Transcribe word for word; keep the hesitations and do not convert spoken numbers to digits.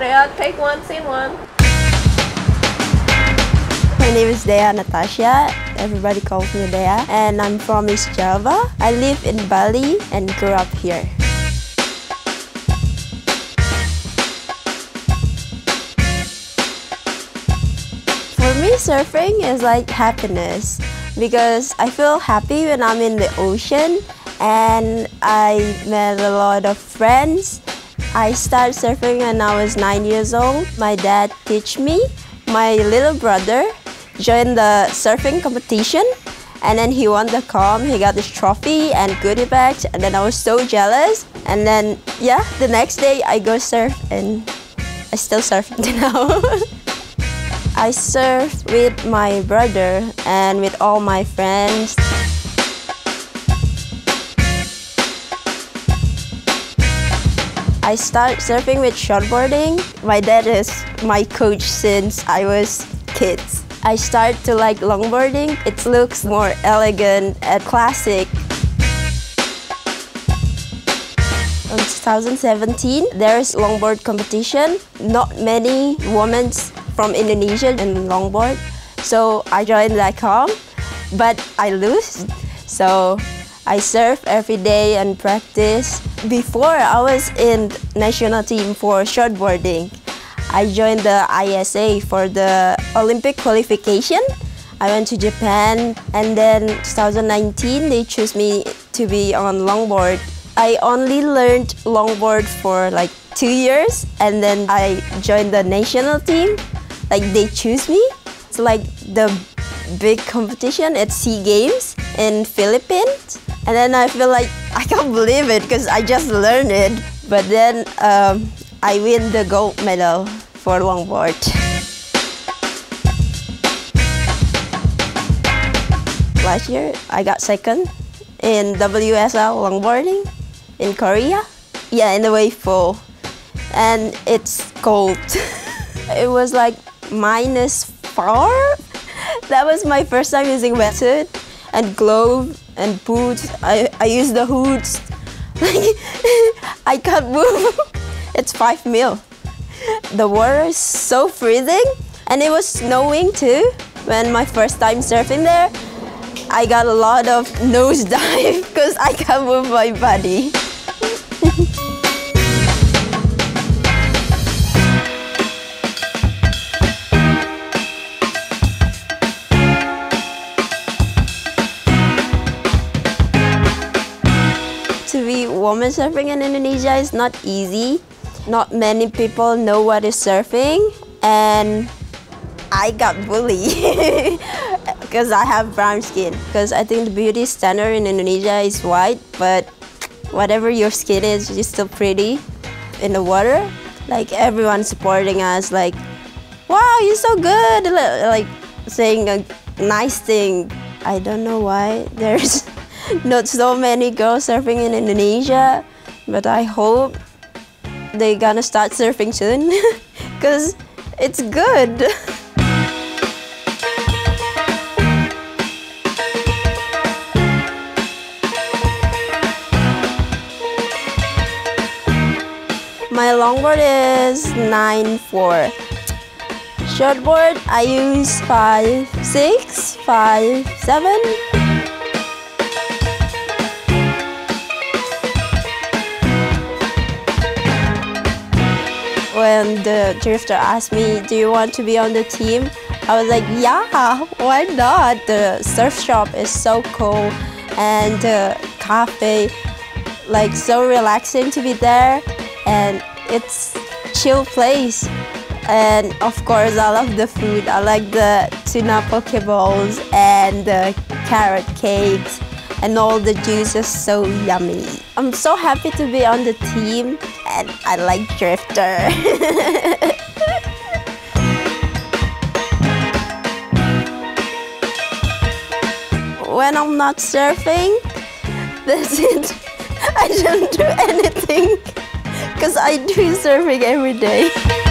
Dhea, take one, scene one. My name is Dhea Natasha. Everybody calls me Dhea. And I'm from East Java. I live in Bali and grew up here. For me, surfing is like happiness because I feel happy when I'm in the ocean and I met a lot of friends. I started surfing when I was nine years old. My dad taught me. My little brother joined the surfing competition and then he won the comp. He got this trophy and goodie bags and then I was so jealous. And then, yeah, the next day I go surf and I still surf until now. I surf with my brother and with all my friends. I started surfing with shortboarding. My dad is my coach since I was kids. I started to like longboarding. It looks more elegant and classic. In two thousand seventeen, there's longboard competition. Not many women from Indonesia in longboard. So I joined that comp, but I lose. So I surf every day and practice. Before I was in national team for shortboarding. I joined the I S A for the Olympic qualification. I went to Japan and then twenty nineteen they chose me to be on longboard. I only learned longboard for like two years and then I joined the national team. Like they choose me. It's like the big competition at SEA Games in Philippines. And then I feel like I can't believe it because I just learned it. But then um, I win the gold medal for longboard. Last year, I got second in W S L Longboarding in Korea. Yeah, in the wave pool. And it's cold. It was like minus four. That was my first time using wetsuit and glove and boots. I, I use the hoods. I can't move. It's five mil. The water is so freezing and it was snowing too. When my first time surfing there, I got a lot of nosedive because I can't move my body. To be woman surfing in Indonesia is not easy. Not many people know what is surfing and I got bullied because I have brown skin. Because I think the beauty standard in Indonesia is white, but whatever your skin is, you're still pretty in the water. Like everyone supporting us, like, wow, you're so good, like saying a nice thing. I don't know why there's not so many girls surfing in Indonesia, but I hope they're gonna start surfing soon because it's good. My longboard is nine four. Shortboard I use five six, five seven. When the drifter asked me, do you want to be on the team? I was like, yeah, why not? The surf shop is so cool and the cafe, like so relaxing to be there and it's chill place. And of course, I love the food. I like the tuna poke bowls and the carrot cakes and all the juice is so yummy. I'm so happy to be on the team and I like drifter. When I'm not surfing, that's it. I don't do anything because I do surfing every day.